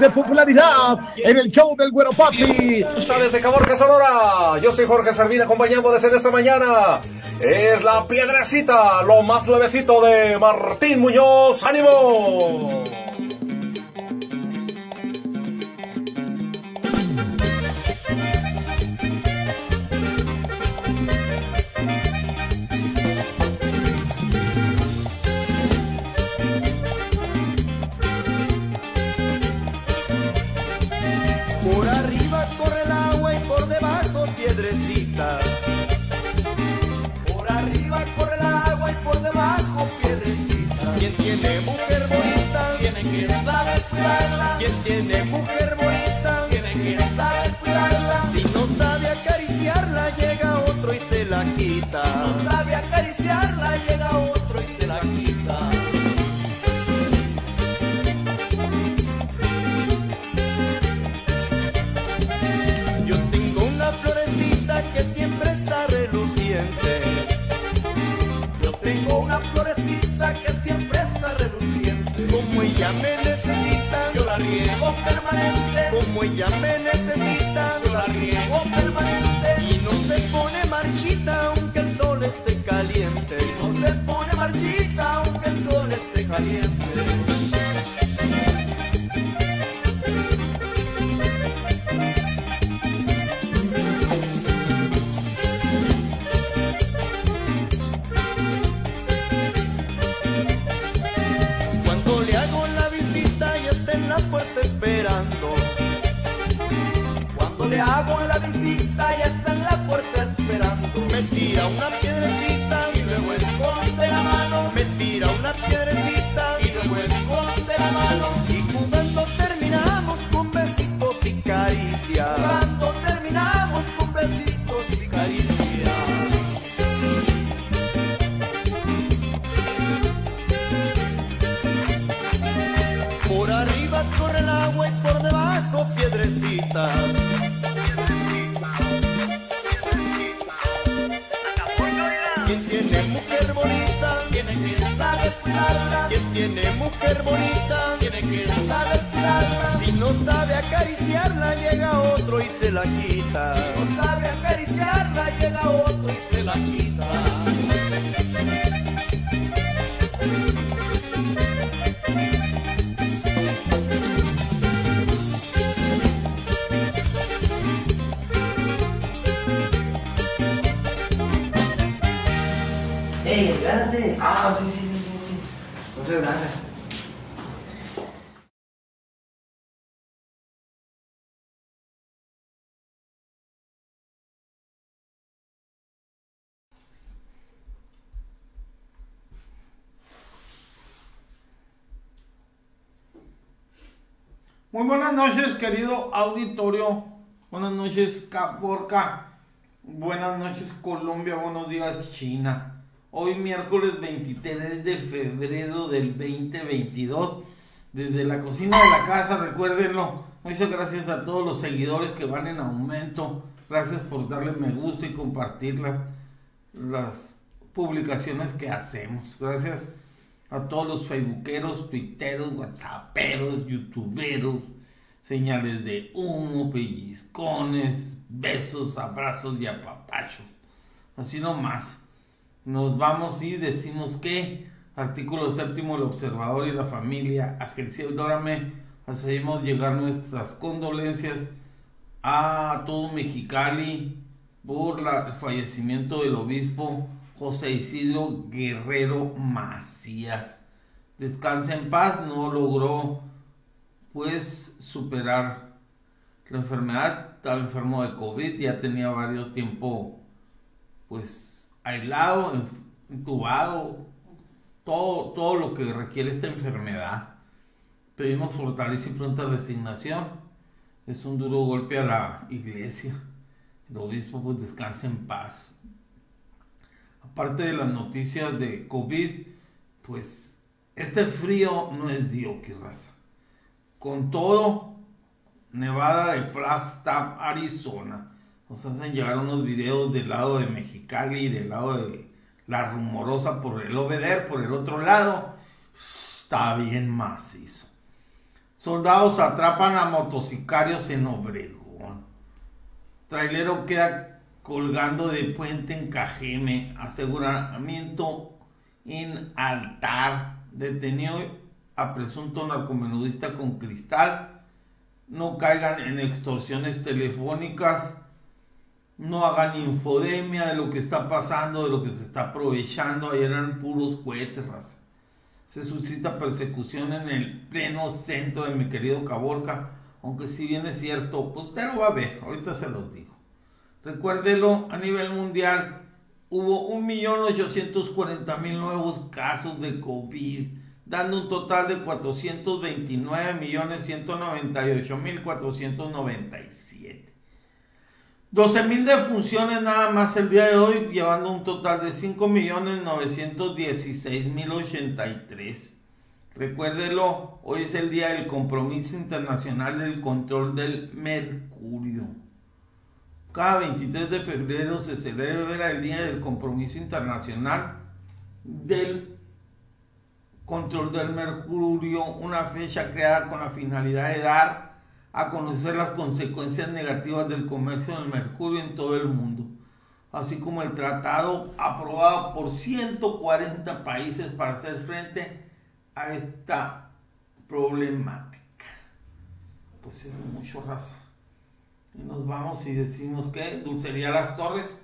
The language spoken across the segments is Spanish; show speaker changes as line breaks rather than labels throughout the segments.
de popularidad en el show del Güero Papi.
Desde Caborca, Sonora, yo soy Jorge Servín, acompañándoles en esta mañana. Es la piedrecita, lo más nuevecito de Martín Muñoz. ¡Ánimo!
Por arriba corre el agua y por debajo piedrecitas.
Por arriba corre el agua y por debajo piedrecitas.
Quien tiene mujer bonita
Tiene que saber cuidarla.
Quien tiene mujer bonita
Tiene que saber cuidarla.
si no sabe acariciarla llega otro y se la quita.
No sabe acariciarla, llega otro y se la quita.
Yo tengo una florecita que siempre está reluciente.
Yo tengo una florecita que siempre está reluciente.
Como ella me necesita,
Yo la riego permanente.
como ella me necesita,
Yo la riego permanente.
y no se pone marchita aunque el sol esté caliente.
No se pone marchita aunque el sol esté caliente.
Cuando le hago la visita y está en la puerta esperando.
Cuando le hago la visita ya está en la puerta esperando.
Me tira una piedrecita
Y luego esconde la mano.
me tira una piedrecita
Y luego esconde la mano.
y jugando terminamos con besitos y caricias.
Cuando terminamos con besitos y caricias.
Por arriba corre el agua y por debajo piedrecita. Quien tiene mujer bonita,
Tiene que saber cuidarla.
quien tiene mujer bonita,
Tiene que saber cuidarla.
si no sabe acariciarla llega otro y se la quita.
No sabe acariciarla, llega otro y se la quita.
Espérate. Ah, sí. Muchas gracias.
Muy buenas noches, querido auditorio. Buenas noches, Caborca. Buenas noches, Colombia. Buenos días, China. Hoy miércoles 23 de febrero del 2022. Desde la cocina de la casa, recuérdenlo. Muchas gracias a todos los seguidores que van en aumento. Gracias por darle me gusta y compartir las publicaciones que hacemos. Gracias a todos los facebookeros, twitteros, whatsapperos, youtuberos, señales de humo, pellizcones, besos, abrazos y apapachos. Así nomás. Nos vamos y decimos que artículo 7º, el observador y la familia Agenciadórame, hacemos llegar nuestras condolencias a todo Mexicali por el fallecimiento del obispo José Isidro Guerrero Macías. Descansa en paz, no logró pues superar la enfermedad, estaba enfermo de COVID, ya tenía varios tiempo pues aislado, intubado, todo lo que requiere esta enfermedad. Pedimos fortaleza y pronta resignación. Es un duro golpe a la iglesia. El obispo pues descansa en paz. Aparte de las noticias de COVID, pues este frío no es Dios, raza. Con todo, Nevada de Flagstaff, Arizona. Nos hacen llegar unos videos del lado de Mexicali y del lado de La Rumorosa por el Obeder, por el otro lado. Está bien macizo. Soldados atrapan a motocicarios en Obregón. Trailero queda colgando de puente en Cajeme. Aseguramiento en Altar. Detenido a presunto narcomenudista con cristal. No caigan en extorsiones telefónicas. No hagan infodemia de lo que está pasando, de lo que se está aprovechando. Ayer eran puros cohetes, raza. Se suscita persecución en el pleno centro de mi querido Caborca. Aunque si bien es cierto, pues usted lo va a ver. Ahorita se los digo. Recuérdelo, a nivel mundial hubo 1.840.000 nuevos casos de COVID, dando un total de 429.198.497. 12.000 defunciones nada más el día de hoy, llevando un total de 5.916.083. Recuérdelo, hoy es el día del compromiso internacional del control del mercurio. Cada 23 de febrero se celebra el día del compromiso internacional del control del mercurio, una fecha creada con la finalidad de dar a conocer las consecuencias negativas del comercio del mercurio en todo el mundo, así como el tratado aprobado por 140 países para hacer frente a esta problemática. Pues es mucho, raza. Y nos vamos y decimos que Dulcería Las Torres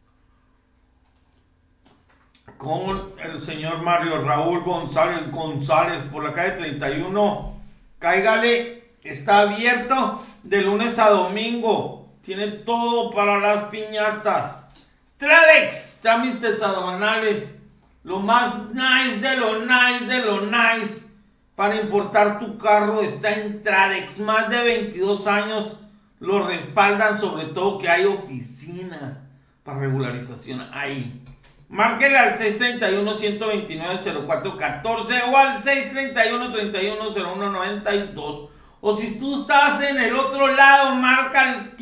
con el señor Mario Raúl González por la calle 31. Cáigale. Está abierto de lunes a domingo. Tiene todo para las piñatas. Tradex, trámites aduanales. Lo más nice de lo nice de lo nice. Para importar tu carro está en Tradex. Más de 22 años lo respaldan, sobre todo que hay oficinas para regularización ahí. Márquele al 631-129-0414 o al 631-310192. O si tú estás en el otro lado, marca el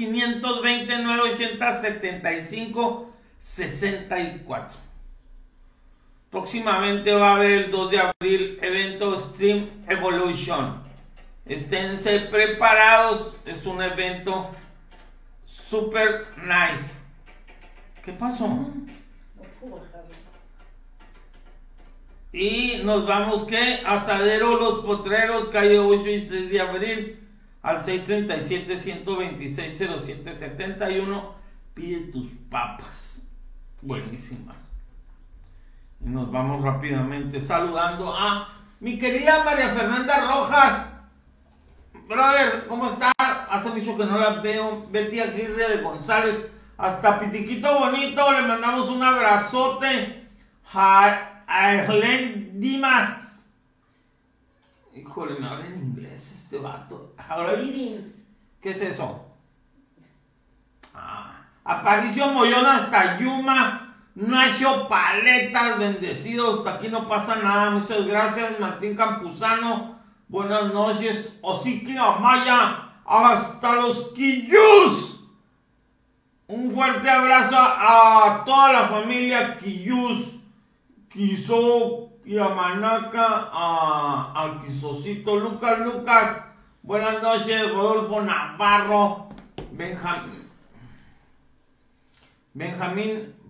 520-980-75-64. Próximamente va a haber el 2 de abril evento Stream Evolution. Esténse preparados, es un evento super nice. ¿Qué pasó? Y nos vamos que Asadero Los Potreros, calle 8 y 6 de abril, al 637-126-0771. Pide tus papas buenísimas. Y nos vamos rápidamente saludando a mi querida María Fernanda Rojas. Brother, ¿cómo estás? Hace mucho que no la veo. Betty Aguirre de González, hasta Pitiquito Bonito, le mandamos un abrazote. A Helen Dimas. Híjole, me habla en inglés este vato. ¿Qué es eso? Aparicio Mollón hasta Yuma. Nacho Paletas, bendecidos. Hasta aquí no pasa nada. Muchas gracias. Martín Campuzano, buenas noches. Osique Amaya, hasta los Quillús. Un fuerte abrazo a toda la familia Quillús. Quiso Yamanaca, al Quisocito Lucas, buenas noches. Rodolfo Navarro, Benjamín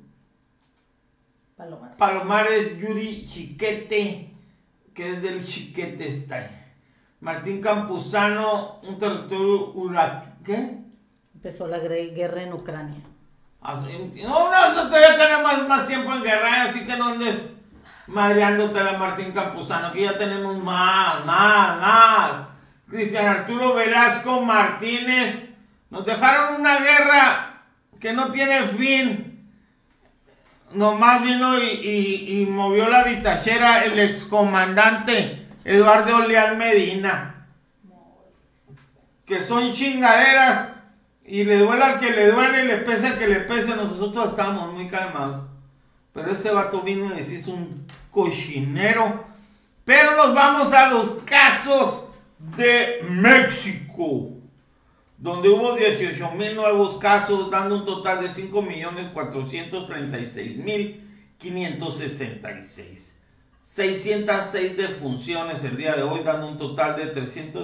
Palomares, Yuri Chiquete, que es del Chiquete está ahí. Martín Campuzano, un territorio ¿qué?
Empezó la guerra en Ucrania.
No, eso todavía tenemos más tiempo en guerra, así que no andes madreándote a la Martín Campuzano, que ya tenemos más. Cristian Arturo Velasco Martínez, nos dejaron una guerra que no tiene fin. Nomás vino y movió la vitachera el excomandante Eduardo Leal Medina. Que son chingaderas. Y le duela al que le duele, le pese al que le pese. Nosotros estábamos muy calmados. Pero ese vato vino y les hizo un cochinero. Pero nos vamos a los casos de México, donde hubo 18,000 nuevos casos, dando un total de 5,436,566. 606 defunciones el día de hoy, dando un total de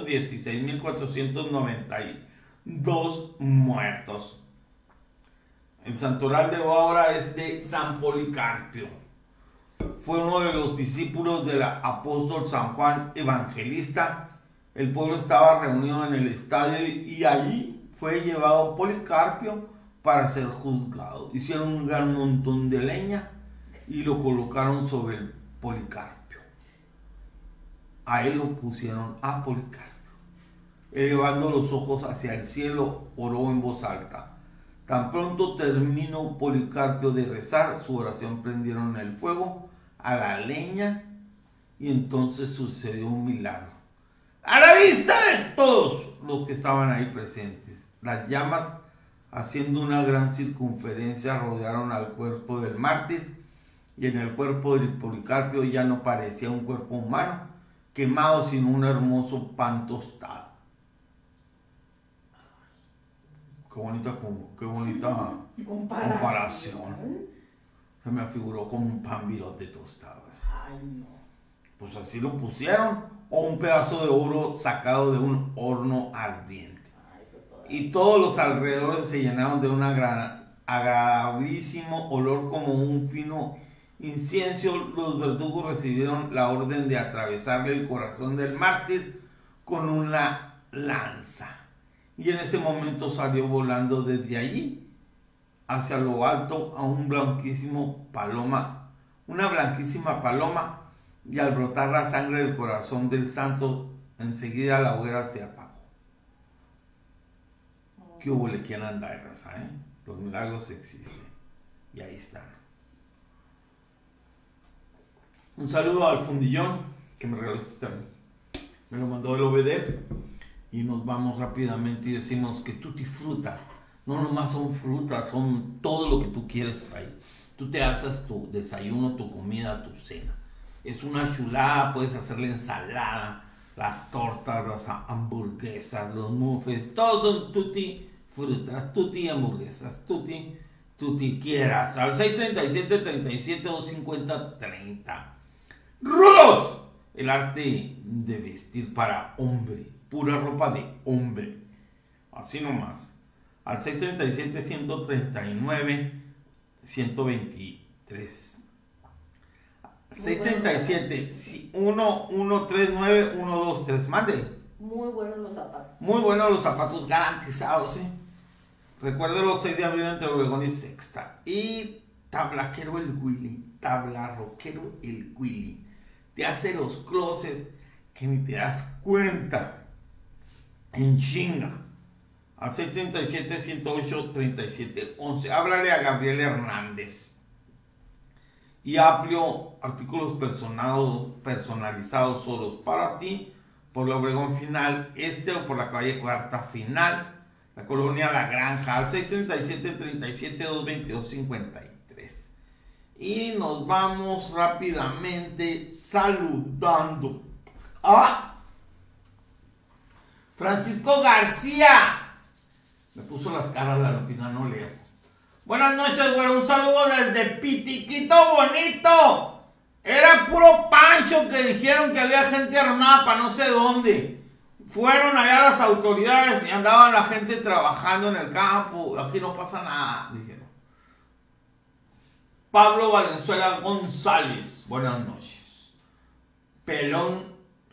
316.492 muertos. El santoral de ahora es de San Policarpio. Fue uno de los discípulos del apóstol San Juan Evangelista. El pueblo estaba reunido en el estadio y allí fue llevado Policarpio para ser juzgado. Hicieron un gran montón de leña y lo colocaron sobre el Policarpio. A él lo pusieron a Policarpio. Elevando los ojos hacia el cielo, oró en voz alta. Tan pronto terminó Policarpio de rezar, su oración prendieron el fuego a la leña y entonces sucedió un milagro. A la vista de todos los que estaban ahí presentes, las llamas, haciendo una gran circunferencia, rodearon al cuerpo del mártir, y en el cuerpo del Policarpio ya no parecía un cuerpo humano quemado, sino un hermoso pan tostado. Qué bonita comparación. Se me figuró como un pan virote tostado.
Ay, no.
Pues así lo pusieron, o un pedazo de oro sacado de un horno ardiente. Y todos los alrededores se llenaron de un agradabilísimo olor como un fino incienso. Los verdugos recibieron la orden de atravesarle el corazón del mártir con una lanza. Y en ese momento salió volando desde allí hacia lo alto a una blanquísima paloma, y al brotar la sangre del corazón del santo, enseguida la hoguera se apagó. ¿Qué hubo? ¿Quién anda de raza? Los milagros existen. Y ahí están. Un saludo al Fundillón, que me regaló este también. Me lo mandó el Obeder. Y nos vamos rápidamente y decimos que tutti fruta. No nomás son frutas, son todo lo que tú quieres ahí. Tú te haces tu desayuno, tu comida, tu cena. Es una chulada, puedes hacerle ensalada, las tortas, las hamburguesas, los muffins, todos son tutti frutas, tutti hamburguesas, tutti quieras. Al 637-37-250-30. ¡Rudos! El arte de vestir para hombre, pura ropa de hombre. Así nomás. Al 637-139-123. 637-1139-123. Mande.
Muy buenos los zapatos.
Muy buenos los zapatos, garantizados, ¿sí? Recuerde los 6 de abril entre Obregón y Sexta. Y tablaquero el Willy, tablarroquero el Willy. Te hace los closets que ni te das cuenta. En chinga. Al 637-108-3711. Háblale a Gabriel Hernández. Y amplio artículos personalizados solos para ti por la Obregón Final Este o por la calle Cuarta Final, la colonia La Granja, al 637-37-222-53. Y nos vamos rápidamente saludando a Francisco García. Me puso las caras la Lupina, no leo. Buenas noches, güey. Un saludo desde Pitiquito Bonito. Era puro pancho que dijeron que había gente armada para no sé dónde. Fueron allá las autoridades y andaban la gente trabajando en el campo. Aquí no pasa nada, dijeron. Pablo Valenzuela González. Buenas noches. Pelón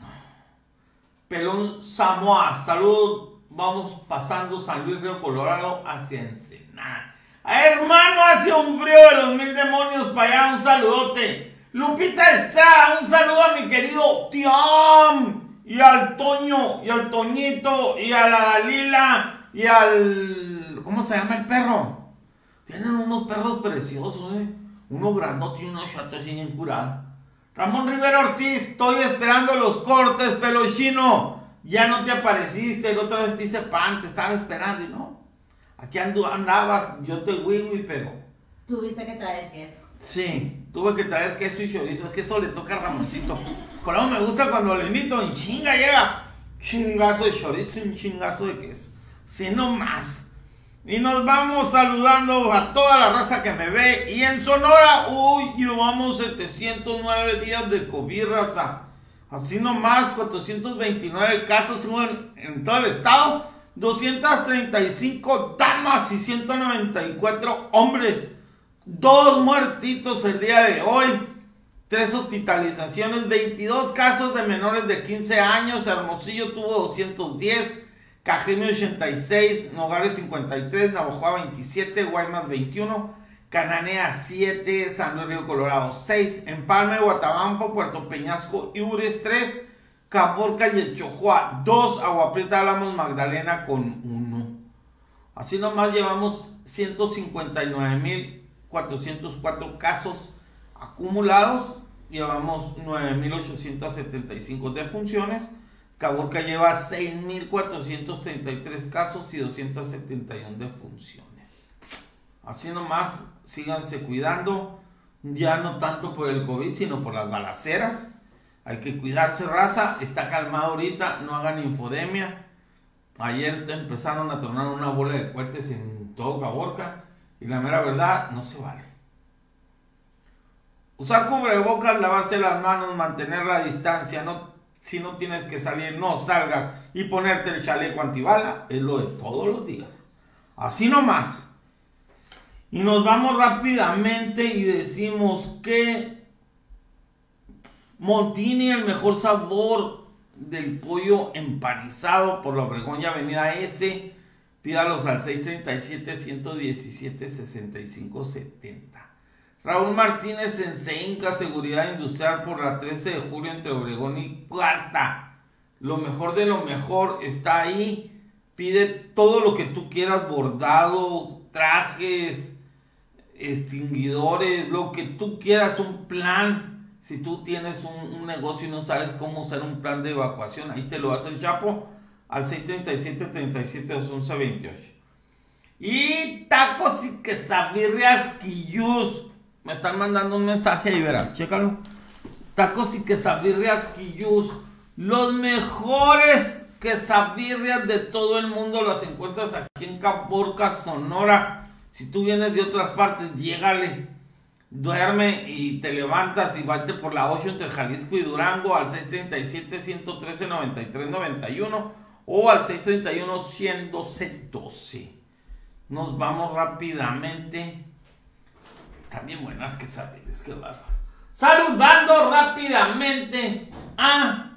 Samoa. Saludos. Vamos pasando San Luis Río Colorado hacia Ensenada. Hermano, hace un frío de los mil demonios para allá. Un saludote. Lupita Estrada, un saludo a mi querido Tiam. Y al Toño, y al Toñito, y a la Dalila, y al... ¿cómo se llama el perro? Tienen unos perros preciosos, uno grandote y uno chato así bien curado. Ramón Rivera Ortiz, estoy esperando los cortes, pelo chino. Ya no te apareciste, la otra vez te hice pan, te estaba esperando y no. Aquí andabas, yo te wiwi, pero...
Tuviste que traer queso.
Sí, tuve que traer queso y chorizo, es que eso le toca a Ramoncito. Por eso me gusta cuando le invito en chinga, llega chingazo de chorizo y un chingazo de queso. Sí, no más. Y nos vamos saludando a toda la raza que me ve. Y en Sonora, llevamos 709 días de COVID, raza. Así nomás, 429 casos en todo el estado. 235 damas y 194 hombres. 2 muertitos el día de hoy. 3 hospitalizaciones, 22 casos de menores de 15 años. Hermosillo tuvo 210. Cajeme 86, Nogales 53, Navajoa 27, Guaymas 21, Cananea 7, San Luis Río Colorado 6, Empalme, Guatabampo, Puerto Peñasco y Ures 3, Caborca y el Chojoa 2, Agua Prieta, Álamos, Magdalena con 1. Así nomás llevamos 159,404 casos acumulados, llevamos 9,875 defunciones. Caborca lleva 6,433 casos y 271 defunciones. Así nomás, síganse cuidando, ya no tanto por el COVID, sino por las balaceras. Hay que cuidarse, raza. Está calmado ahorita, no hagan infodemia. Ayer empezaron a tronar una bola de cohetes en todo Caborca y la mera verdad, no se vale. Usar cubrebocas, lavarse las manos, mantener la distancia, si no tienes que salir, no salgas, y ponerte el chaleco antibala, es lo de todos los días. Así nomás. Y nos vamos rápidamente y decimos que Montini, el mejor sabor del pollo empanizado por la Obregón y Avenida S. Pídalos al 637-117-6570. Raúl Martínez en CEINCA, Seguridad Industrial por la 13 de julio entre Obregón y Cuarta. Lo mejor de lo mejor está ahí. Pide todo lo que tú quieras, bordado, trajes, extinguidores, lo que tú quieras, un plan. Si tú tienes un negocio y no sabes cómo usar un plan de evacuación, ahí te lo hace el Chapo al 637-37-211-28. Y tacos y quesabirrias Quillús. Me están mandando un mensaje ahí, verás, chécalo. Tacos y quesabirrias Quillús. Los mejores quesabirrias de todo el mundo las encuentras aquí en Caborca, Sonora. Si tú vienes de otras partes, llégale. Duerme y te levantas y vete por la 8 entre Jalisco y Durango al 637-113-93-91 o al 631-100-12. Nos vamos rápidamente. También buenas quesadillas, qué bárbaro. Saludando rápidamente a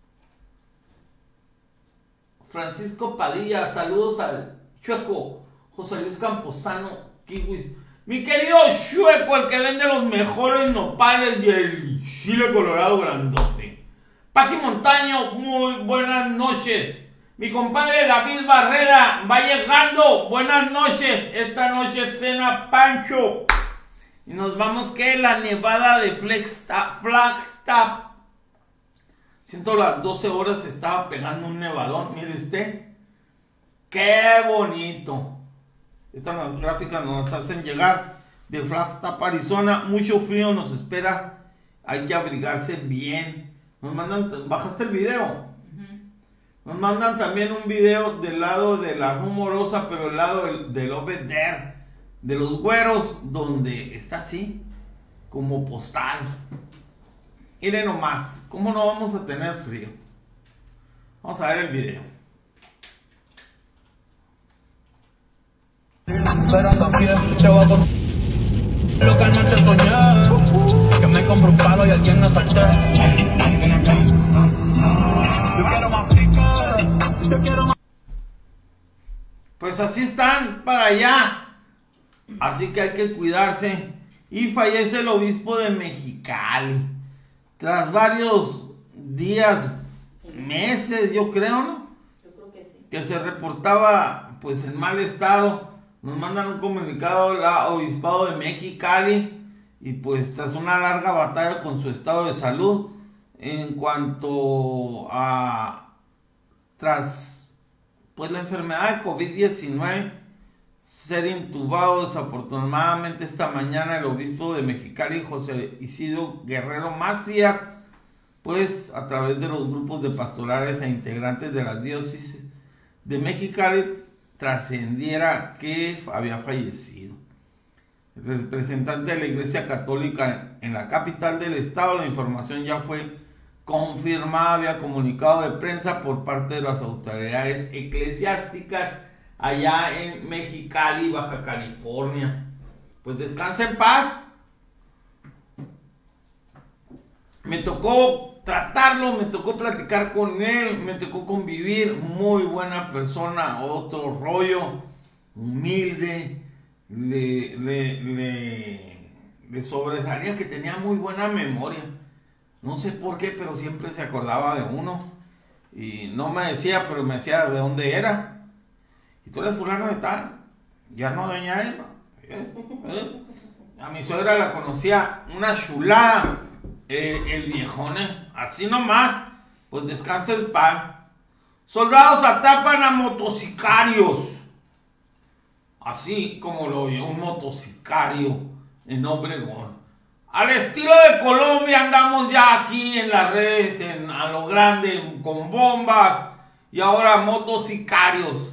Francisco Padilla. Saludos al Chueco, José Luis Camposano, Kiwis. Mi querido Chueco, el que vende los mejores nopales y el chile colorado grandote. Paqui Montaño, muy buenas noches. Mi compadre David Barrera va llegando. Buenas noches. Esta noche cena Pancho. Y nos vamos que la nevada de Flagstaff. Siento las 12 horas estaba pegando un nevadón. Mire usted. Qué bonito. Estas gráficas nos hacen llegar de Flagstaff, Arizona. Mucho frío nos espera. Hay que abrigarse bien. Nos mandan, ¿bajaste el video? Nos mandan también un video del lado de la Rumorosa, pero el lado del Obeder, de los güeros, donde está así, como postal. Miren nomás, ¿cómo no vamos a tener frío? Vamos a ver el video.
Pero también te voy a poner lo que anoche soñé, que me compro un palo y alguien me asalté. Yo quiero más pico, yo quiero más.
Pues así están para allá. Así que hay que cuidarse. Y fallece el obispo de Mexicali. Tras varios días, meses, yo creo, ¿no?
Yo creo que sí.
Que se reportaba pues en mal estado. Nos mandan un comunicado al obispado de Mexicali. Y pues tras una larga batalla con su estado de salud, en cuanto a tras pues la enfermedad de COVID-19 ser intubado, desafortunadamente esta mañana el obispo de Mexicali, José Isidro Guerrero Macías, pues a través de los grupos de pastorales e integrantes de las diócesis de Mexicali, trascendiera que había fallecido. El representante de la Iglesia Católica en la capital del estado, la información ya fue confirmada vía comunicado de prensa por parte de las autoridades eclesiásticas allá en Mexicali, Baja California. Pues descansa en paz. Me tocó tratarlo, me tocó platicar con él, me tocó convivir. Muy buena persona, otro rollo, humilde. Le sobresalía que tenía muy buena memoria. No sé por qué, pero siempre se acordaba de uno. Y no me decía, pero me decía de dónde era. Y tú eres fulano de tal. Ya no, doña Elma. A mi suegra la conocía una chulada. El viejone. Así nomás. Pues descansa el pan. Soldados atapan a motocicarios. Así como lo oyó, un motocicario en Obregón. Al estilo de Colombia andamos ya aquí en las redes, a lo grande, con bombas. Y ahora motocicarios.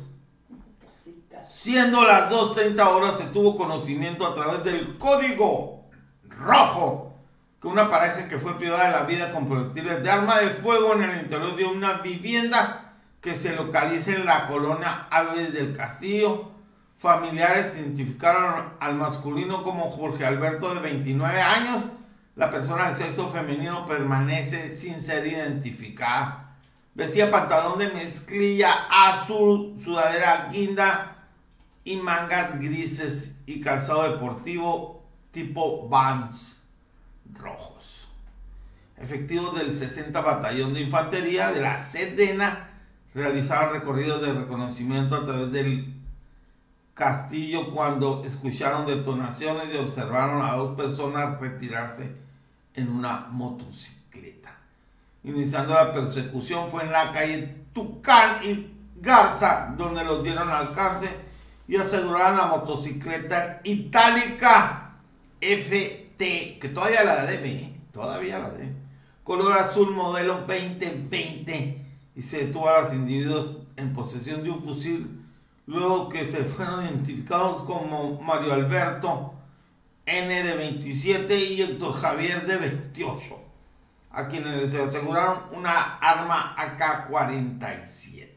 Siendo las 2:30 horas, se tuvo conocimiento a través del código rojo que una pareja que fue privada de la vida con proyectiles de arma de fuego en el interior de una vivienda que se localiza en la colonia Aves del Castillo. Familiares identificaron al masculino como Jorge Alberto, de 29 años. La persona del sexo femenino permanece sin ser identificada. Vestía pantalón de mezclilla azul, sudadera guinda y mangas grises y calzado deportivo tipo Vans rojos. Efectivos del 60 Batallón de Infantería de la Sedena realizaron recorridos de reconocimiento a través del castillo cuando escucharon detonaciones y observaron a dos personas retirarse en una motocicleta. Iniciando la persecución fue en la calle Tucán y Garza, donde los dieron alcance y aseguraron la motocicleta itálica FT, que todavía la debe, color azul modelo 2020, y se detuvo a los individuos en posesión de un fusil, luego que se fueron identificados como Mario Alberto N, de 27, y Héctor Javier, de 28, a quienes se aseguraron una arma AK-47.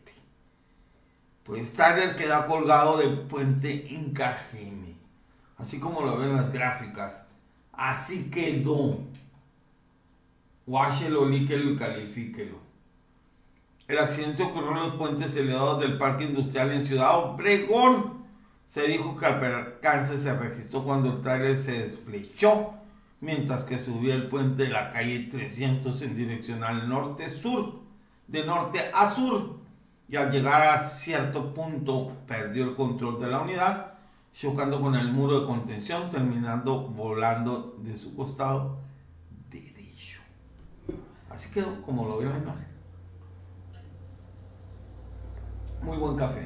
Pues Tyler queda colgado del puente Inca Geme, así como lo ven las gráficas. Así quedó. Guáchelo, líquelo y califíquelo. El accidente ocurrió en los puentes elevados del Parque Industrial en Ciudad Obregón. Se dijo que el percance se registró cuando el tráiler se desflechó mientras que subía el puente de la calle 300 en dirección al norte-sur, de norte a sur, y al llegar a cierto punto perdió el control de la unidad, chocando con el muro de contención, terminando volando de su costado derecho. Así quedó como lo veo en la imagen. Muy buen café.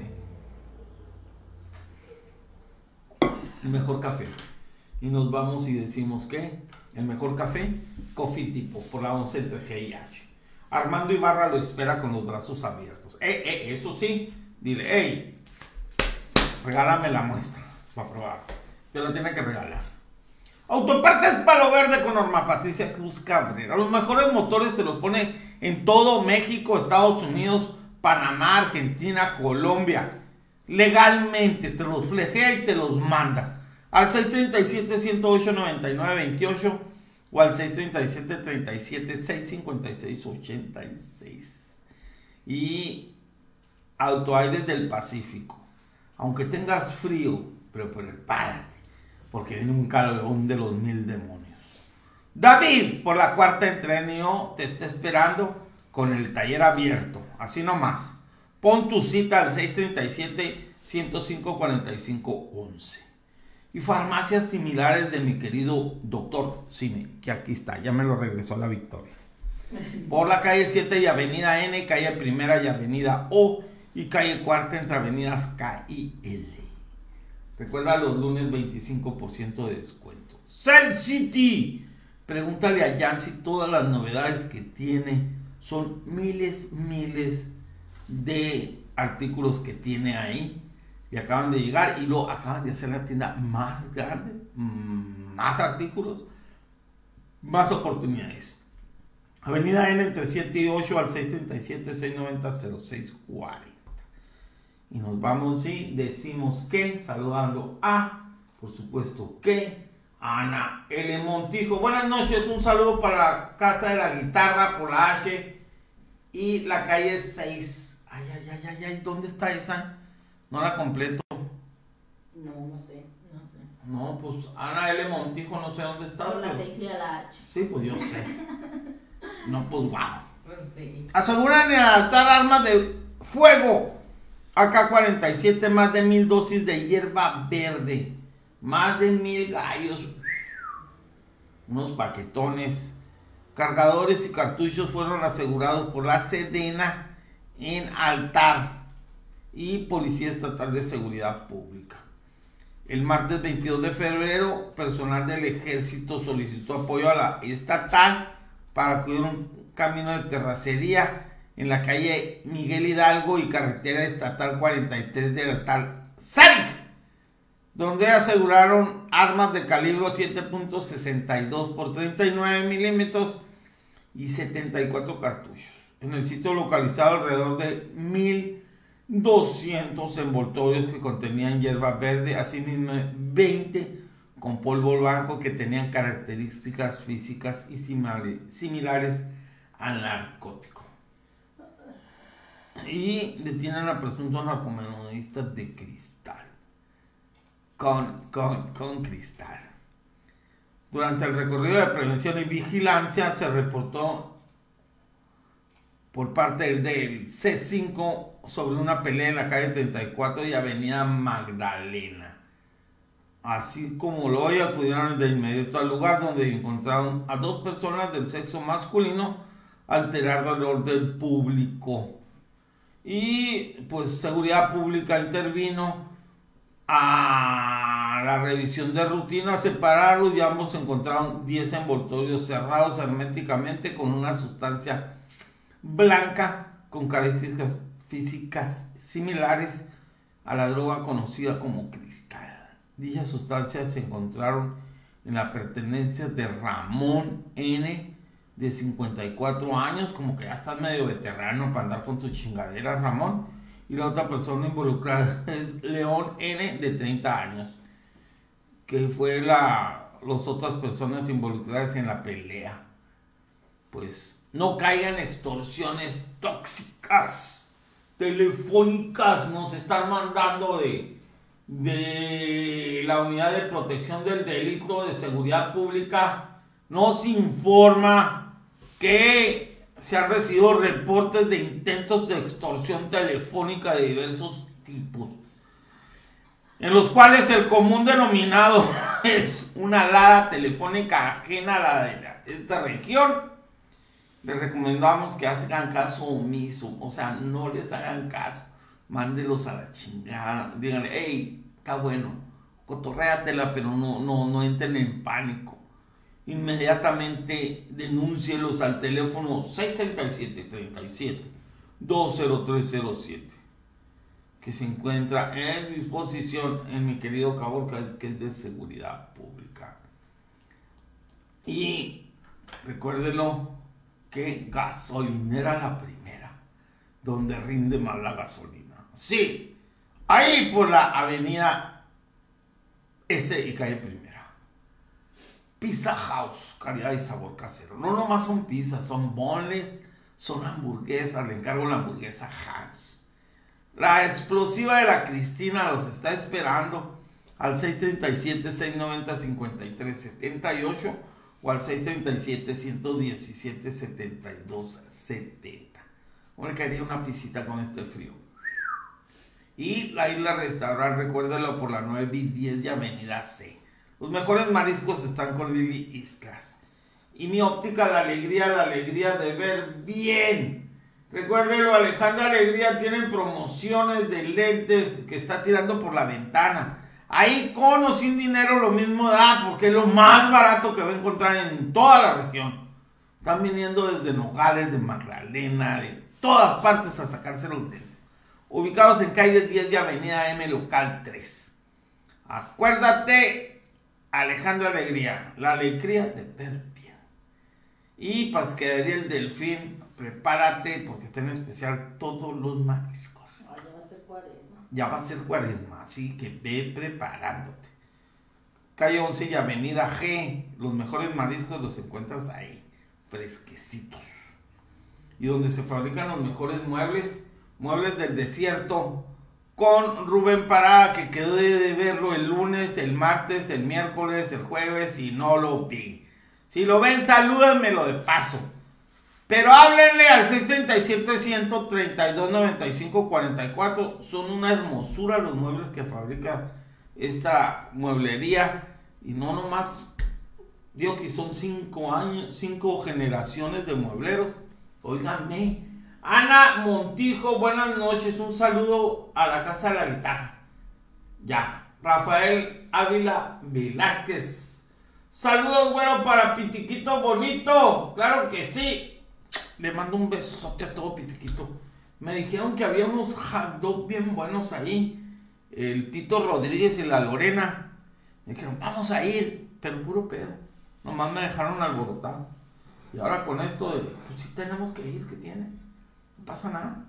El mejor café. Y nos vamos y decimos que el mejor café, Coffee Tipo, por la 11 entre G&H. Armando Ibarra lo espera con los brazos abiertos. Eso sí, dile, hey, regálame la muestra para probar. Te la tiene que regalar. Autopartes Palo Verde con Norma Patricia Cruz Cabrera. Los mejores motores te los pone en todo México, Estados Unidos, Panamá, Argentina, Colombia. Legalmente te los flejea y te los manda. Al 637-108-9928 o al 637-37-656-86. Y Autoaires del Pacífico. Aunque tengas frío, pero prepárate, porque viene un calorón de los 1000 demonios. David, por la cuarta entrenio, te está esperando con el taller abierto. Así nomás. Pon tu cita al 637-105-4511. Y farmacias similares de mi querido doctor Cine, que aquí está, ya me lo regresó la Victoria. Por la calle 7 y avenida N, calle Primera y avenida O, y calle Cuarta entre avenidas K y L. Recuerda los lunes 25% de descuento. Cell City. Pregúntale a Yancy todas las novedades que tiene. Son miles de artículos que tiene ahí. y acaban de llegar y lo acaban de hacer la tienda más grande, más artículos, más oportunidades. Avenida N entre 7 y 8 al 637-690-0640. Y nos vamos y decimos que, saludando a, por supuesto que, Ana L. Montijo. Buenas noches, un saludo para la Casa de la Guitarra, por la H y la calle 6. Ay, ¿dónde está esa? No la completo.
No sé.
No, pues Ana L. Montijo, no sé dónde está.
Por la 6 y a la H.
Sí, pues yo sé. No, pues wow.
Pues sí.
Aseguran en el altar armas de fuego. AK-47, más de 1000 dosis de hierba verde. Más de 1000 gallos. Unos paquetones. Cargadores y cartuchos fueron asegurados por la Sedena en altar y Policía Estatal de Seguridad Pública. El martes 22 de febrero, personal del ejército solicitó apoyo a la estatal para cuidar un camino de terracería en la calle Miguel Hidalgo y carretera estatal 43 del altar Sáric, donde aseguraron armas de calibre 7.62 por 39 milímetros y 74 cartuchos. En el sitio localizado alrededor de 1200 envoltorios que contenían hierba verde, asimismo 20 con polvo blanco que tenían características físicas y similares al narcótico. Y detienen a presuntos narcomenudistas de cristal. Con cristal. Durante el recorrido de prevención y vigilancia se reportó por parte del C5 sobre una pelea en la calle 34 y avenida Magdalena. Así como lo oye, acudieron de inmediato al lugar donde encontraron a dos personas del sexo masculino alterando el orden público. Y pues Seguridad Pública intervino a la revisión de rutina, separarlos y ambos encontraron 10 envoltorios cerrados herméticamente con una sustancia blanca con características físicas similares a la droga conocida como cristal. Dichas sustancias se encontraron en la pertenencia de Ramón N, de 54 años, como que ya estás medio veterano para andar con tu chingadera, Ramón. Y la otra persona involucrada es León N, de 30 años, que fue las otras personas involucradas en la pelea. Pues no caigan extorsiones tóxicas, telefónicas, nos están mandando de la Unidad de Protección del Delito de Seguridad Pública. Nos informa que se han recibido reportes de intentos de extorsión telefónica de diversos tipos, en los cuales el común denominado es una alada telefónica ajena a la de esta región. Les recomendamos que hagan caso omiso, o sea, no les hagan caso, mándelos a la chingada, díganle, hey, está bueno, cotorréatela, pero no entren en pánico. Inmediatamente denúncielos al teléfono 637-37-20307, que se encuentra en disposición en mi querido Caborca, que es de Seguridad Pública. Y recuérdenlo, que gasolinera La Primera, donde rinde más la gasolina. Sí, ahí por la avenida S y calle Primera. Pizza House, calidad y sabor casero. No nomás son pizzas, son boneless, son hamburguesas. Le encargo la hamburguesa Hash. La explosiva de la Cristina los está esperando al 637-690-5378 o al 637-117-7270. Bueno, que haría una pisita con este frío. Y la Isla Restaurant, recuérdalo, por la 9 y 10 de Avenida C. Los mejores mariscos están con Lili Islas. Y Mi Óptica La Alegría de ver bien. Recuérdelo, Alejandra Alegría tiene promociones de lentes que está tirando por la ventana. Ahí con o sin dinero lo mismo da, porque es lo más barato que va a encontrar en toda la región. Están viniendo desde Nogales, de Magdalena, de todas partes a sacarse los lentes. ubicados en calle 10 de Avenida M, local 3. Acuérdate, Alejandro Alegría, la alegría de ver bien. Y Pescadería El Delfín, prepárate porque está en especial todos los mariscos.
Ay, ya va a ser cuaresma.
Ya va a ser cuaresma, así que ve preparándote. Calle 11 y Avenida G, los mejores mariscos los encuentras ahí, fresquecitos. Y donde se fabrican los mejores muebles, muebles del desierto, con Rubén Parada, que quedé de verlo el lunes, el martes, el miércoles, el jueves y no lo vi. Si lo ven, salúdenmelo de paso. Pero háblenle al 637-132-9544. Son una hermosura los muebles que fabrica esta mueblería. Y no nomás, digo que son 5 años, 5 generaciones de muebleros. Óiganme. Ana Montijo, buenas noches. Un saludo a la Casa de la Guitarra. Ya. Rafael Ávila Velázquez. Saludos, güero, para Pitiquito Bonito. Claro que sí. Le mando un besote a todo Pitiquito. Me dijeron que había unos hot dogs bien buenos ahí. El Tito Rodríguez y la Lorena. Me dijeron, vamos a ir. Pero puro pedo. Nomás me dejaron alborotado. Y ahora con esto de, pues sí tenemos que ir, ¿qué tiene? No pasa nada.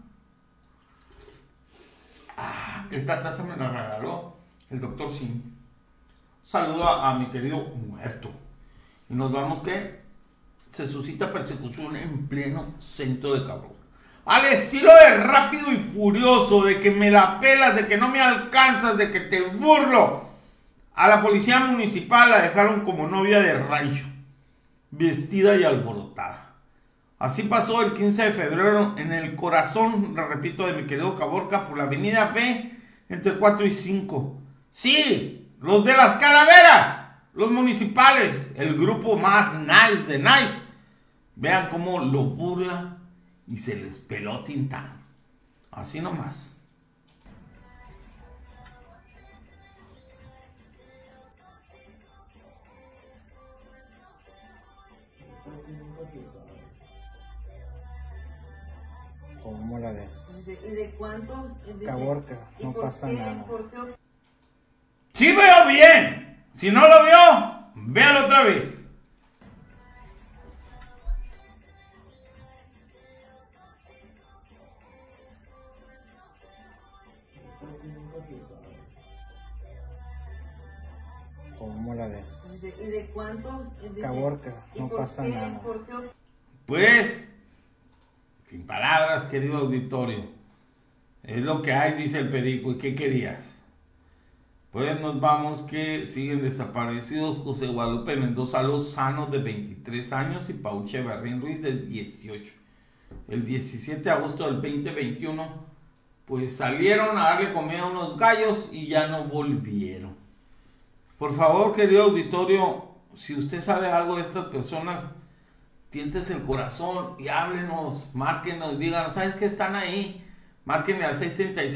Esta taza me la regaló el doctor Sim. Saludo a mi querido muerto. Y nos vamos que se suscita persecución en pleno centro de Cabrón. Al estilo de Rápido y Furioso, de que me la pelas, de que no me alcanzas, de que te burlo. A la policía municipal la dejaron como novia de rancho, vestida y alborotada. Así pasó el 15 de febrero en el corazón, le repito, de mi querido Caborca, por la avenida B, entre 4 y 5. Sí, los de las calaveras, los municipales, el grupo más nice de nice. Vean cómo lo burla y se les peló Tintán. Así nomás.
¿Cómo la ves?
¿Y de cuánto?
Caborca, no pasa nada.
Sí veo bien. Si no lo vio, véalo otra vez.
¿Cómo la ves?
¿Y de cuánto?
Caborca, no pasa nada.
Pues, sin palabras, querido auditorio. Es lo que hay, dice el perico. ¿Y qué querías? Pues nos vamos que siguen desaparecidos José Guadalupe Mendoza Lozano, de 23 años, y Paul Cheverrín Ruiz, de 18. El 17 de agosto del 2021, pues salieron a darle comida a unos gallos y ya no volvieron. Por favor, querido auditorio, si usted sabe algo de estas personas, tiéntese el corazón y háblenos, márquenos, díganos, ¿sabes qué están ahí? Márquenme al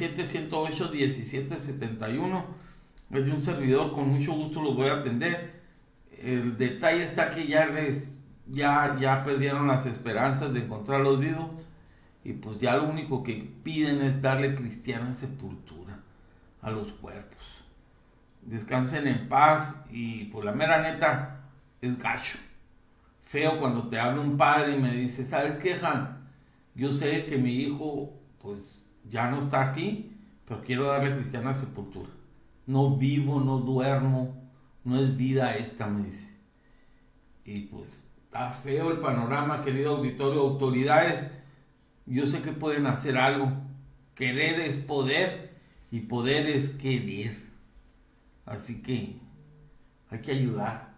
637-108-1771. Es de un servidor, con mucho gusto los voy a atender. El detalle está que ya perdieron las esperanzas de encontrarlos vivos, y pues ya lo único que piden es darle cristiana sepultura a los cuerpos. Descansen en paz. Y por la mera neta, es gacho, feo cuando te habla un padre y me dice, ¿sabes qué, Han? Yo sé que mi hijo pues ya no está aquí, pero quiero darle cristiana sepultura. No vivo, no duermo, no es vida esta, me dice. Y pues está feo el panorama, querido auditorio. Autoridades, yo sé que pueden hacer algo. Querer es poder y poder es querer. Así que hay que ayudar.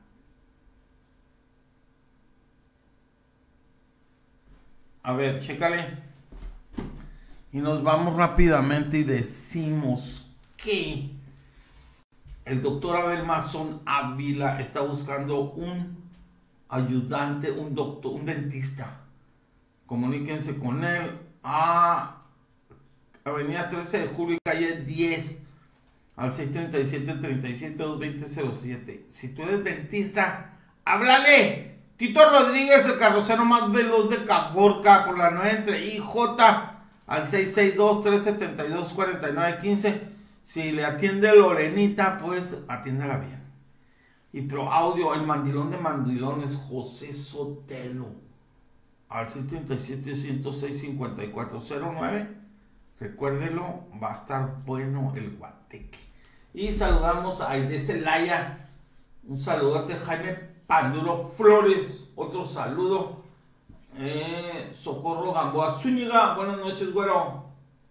A ver, chécale. Y nos vamos rápidamente y decimos que el doctor Abel Mazón Ávila está buscando un ayudante, un doctor, un dentista. Comuníquense con él a Avenida 13 de Julio y calle 10 al 637-37-220-07. Si tú eres dentista, háblale. Tito Rodríguez, el carrocero más veloz de Caborca, por la 9 entre IJ al 662-372-4915. Si le atiende Lorenita, pues atiéndala bien. Y Pro Audio, el mandilón de mandilones, José Sotelo, al 737-106-5409. Recuérdelo, va a estar bueno el guateque. Y saludamos a Aide Celaya. Un saludote, Jaime Panduro Flores. Otro saludo. Socorro Gamboa Zúñiga. Buenas noches, güero.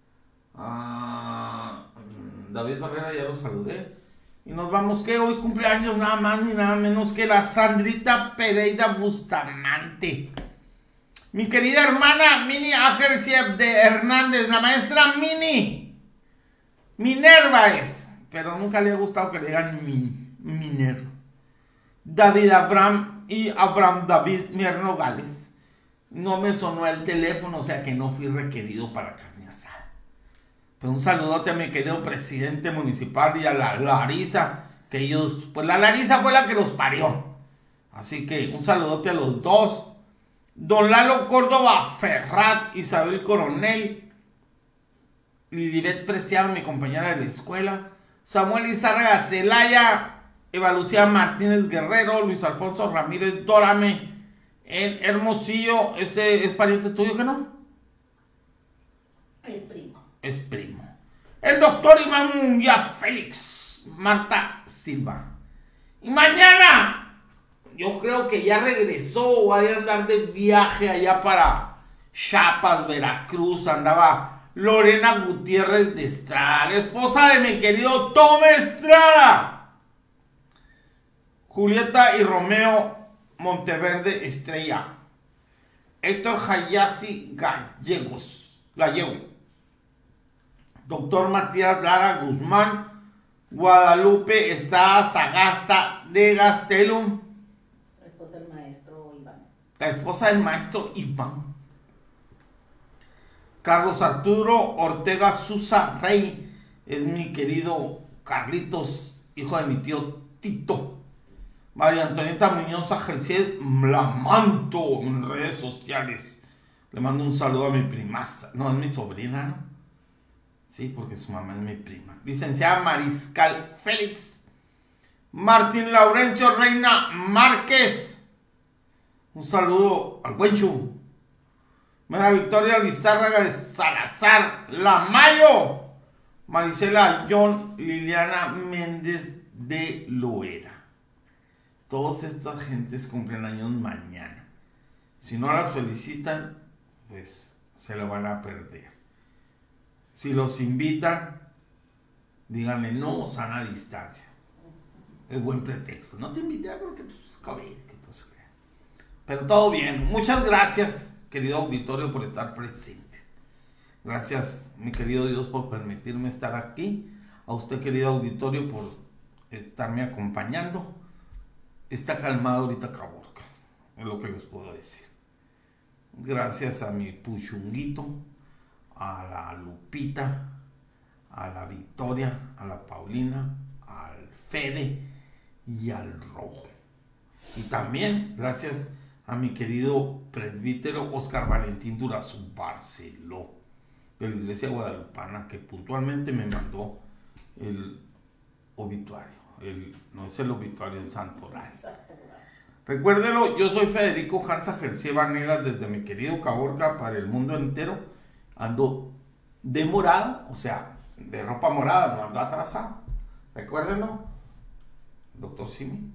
David Barrera, ya lo saludé. Y nos vamos, que hoy cumpleaños nada más ni nada menos que la Sandrita Pereira Bustamante. Mi querida hermana Mini Agerciev de Hernández, la maestra Mini. Minerva es, pero nunca le ha gustado que le digan Minerva. David Abraham y Abraham David Mier Nogales. No me sonó el teléfono, o sea que no fui requerido para carne asada. Pero un saludote a mi querido presidente municipal y a la Larisa, que ellos, pues la Larisa fue la que los parió. Así que un saludote a los dos. Don Lalo Córdoba Ferrat, Isabel Coronel, Lidivet Preciado, mi compañera de la escuela, Samuel Izárraga Celaya, Eva Lucía Martínez Guerrero, Luis Alfonso Ramírez Dórame, en Hermosillo. ¿Ese es pariente tuyo que no?
Es primo.
Es primo. El doctor Iván Munguía Félix, Marta Silva. Y mañana, yo creo que ya regresó o va a andar de viaje allá para Chiapas, Veracruz. Andaba Lorena Gutiérrez de Estrada, esposa de mi querido Tom Estrada. Julieta y Romeo Monteverde Estrella. Héctor Hayashi Gallego. Doctor Matías Lara Guzmán. Guadalupe Estrada Sagasta de Gastelum.
La esposa del maestro Iván.
La esposa del maestro Iván. Carlos Arturo Ortega Susa Rey. Es mi querido Carlitos, hijo de mi tío Tito. María Antonieta Muñoz Agelciel Lamanto en redes sociales. Le mando un saludo a mi primaza. No, es mi sobrina, ¿no? Sí, porque su mamá es mi prima. Licenciada Mariscal Félix. Martín Laurencio Reina Márquez. Un saludo al Huenchu. Mera Victoria Lizárraga de Salazar Lamayo. Marisela John Liliana Méndez de Loera. Todos estas gentes cumplen años mañana. Si no las felicitan, pues se lo van a perder. Si los invitan, díganle no, sana distancia. Es buen pretexto. No te invité porque pues, COVID, que todo se vea. Pero todo bien. Muchas gracias, querido auditorio, por estar presentes. Gracias, mi querido Dios, por permitirme estar aquí. A usted, querido auditorio, por estarme acompañando. Está calmado ahorita Caborca, es lo que les puedo decir. Gracias a mi Puchunguito, a la Lupita, a la Victoria, a la Paulina, al Fede y al Rojo. Y también gracias a mi querido presbítero Oscar Valentín Durazo Barceló, de la Iglesia Guadalupana, que puntualmente me mandó el obituario. No es el obituario, el santoral. Recuérdelo, yo soy Federico Hansa Gercé Vanegas desde mi querido Caborca para el mundo entero. Ando de morado, o sea, de ropa morada, no ando atrasado. Recuérdenlo, doctor Simi.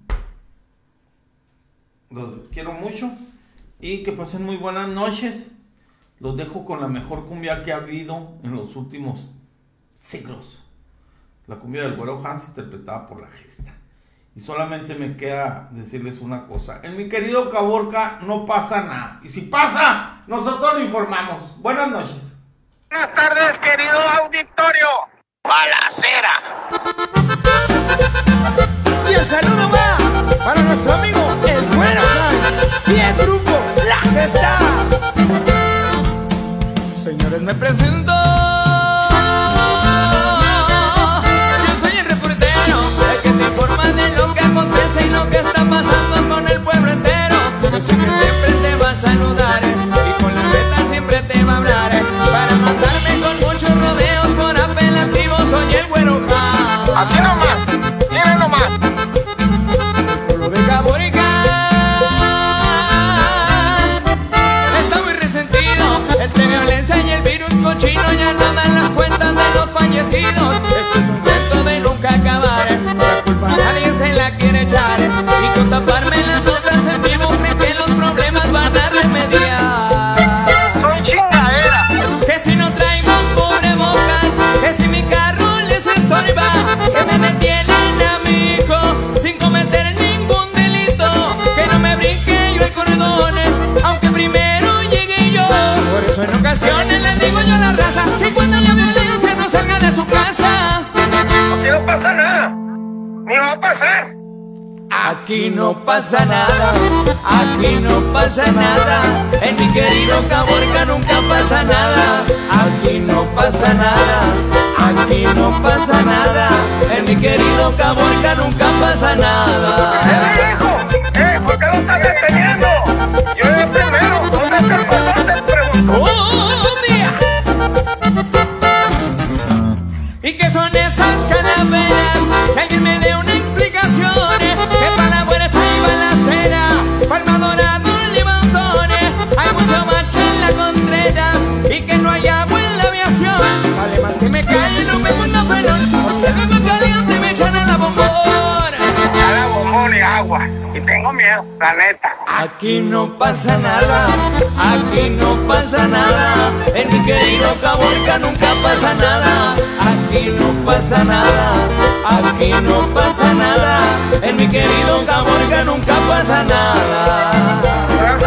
Los quiero mucho y que pasen muy buenas noches. Los dejo con la mejor cumbia que ha habido en los últimos siglos. La cumbia del Güero Hans, interpretada por La Gesta. Y solamente me queda decirles una cosa. En mi querido Caborca no pasa nada. Y si pasa, nosotros lo informamos. Buenas noches.
Buenas tardes, querido auditorio. Balacera.
Y el saludo va para nuestro amigo el Güero Hans y el grupo La Gesta. Señores, me presento. De lo que acontece y lo que está pasando con el pueblo entero. Yo sé que siempre te va a saludar y con la neta siempre te va a hablar para mandar eso en ocasiones les digo yo a la raza que cuando haya violencia no salga de su casa.
Aquí no pasa nada, ni va a pasar.
Aquí no pasa nada, aquí no pasa nada. En mi querido Caborca nunca pasa nada. Aquí no pasa nada, aquí no pasa nada. En mi querido Caborca nunca pasa nada.
¿Qué dijo? ¿Por qué lo estás deteniendo? Yo era el primero. ¿Dónde está el pastor? Te pregunto.
¿Y qué son esas calaveras? Que alguien me dé una explicación. Que para la buena está y balacera, palma dorado, limontones. Hay mucho macho en la Contreras y que no hay agua en la aviación. Vale más que me calle, no me ponga pelón, porque luego caliente me echan a la bombón.
A la bombón y aguas. Y tengo miedo, la neta.
Aquí no pasa nada, aquí no pasa nada. En mi querido Caborca nunca pasa nada. Aquí no pasa nada, aquí no pasa nada. En mi querido Caborca nunca pasa nada.